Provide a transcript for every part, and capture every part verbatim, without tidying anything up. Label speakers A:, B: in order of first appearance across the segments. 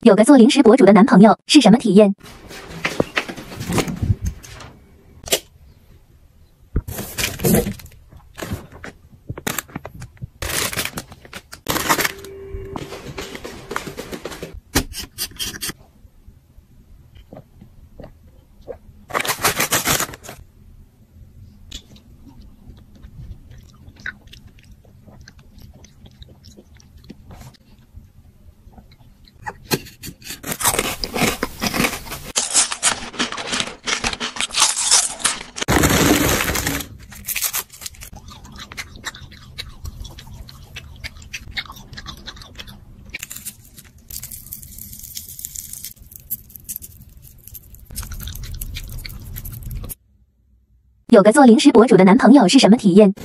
A: 有个做零食博主的男朋友是什么体验？有个做零食博主的男朋友是什么体验？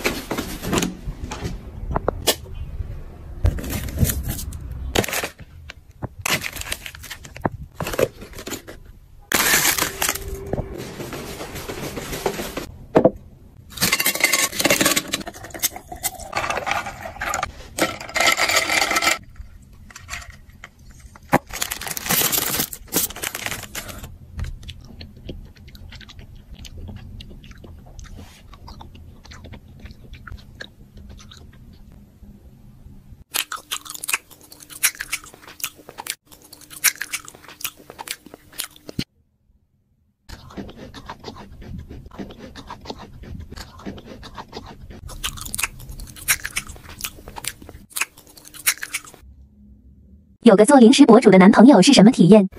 A: 有个做零食博主的男朋友是什么体验？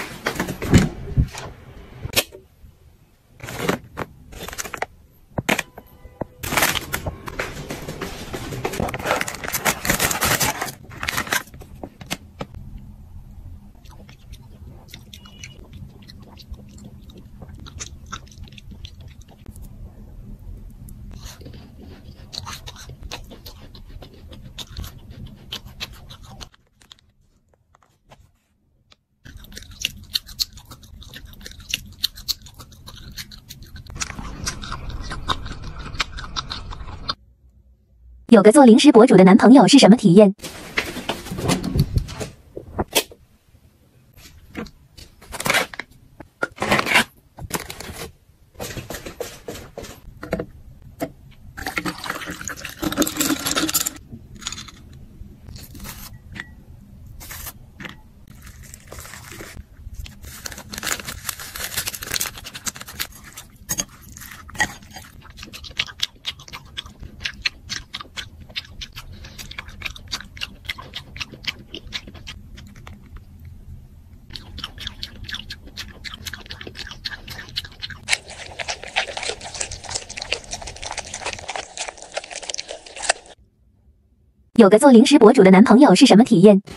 A: 有个做零食博主的男朋友是什么体验？有个做零食博主的男朋友是什么体验？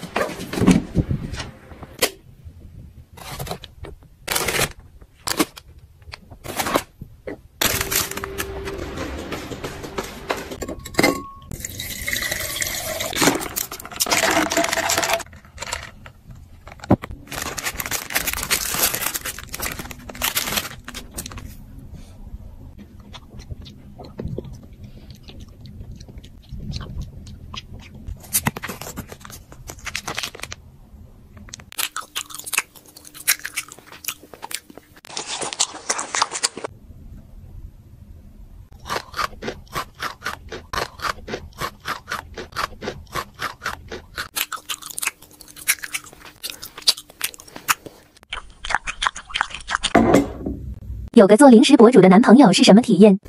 A: 有个做零食博主的男朋友是什么体验？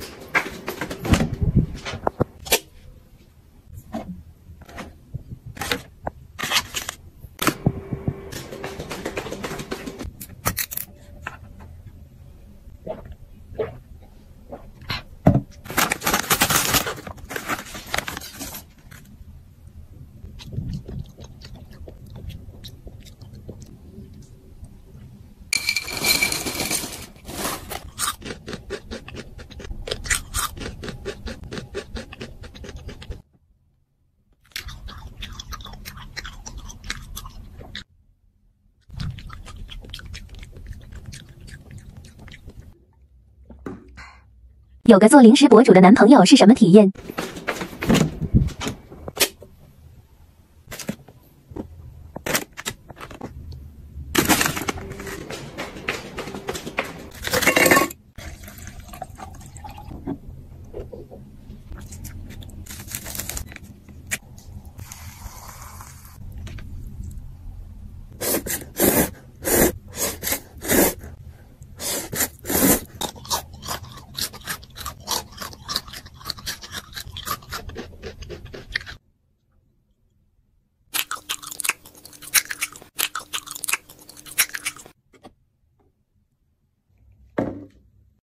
A: 有个做零食博主的男朋友是什么体验？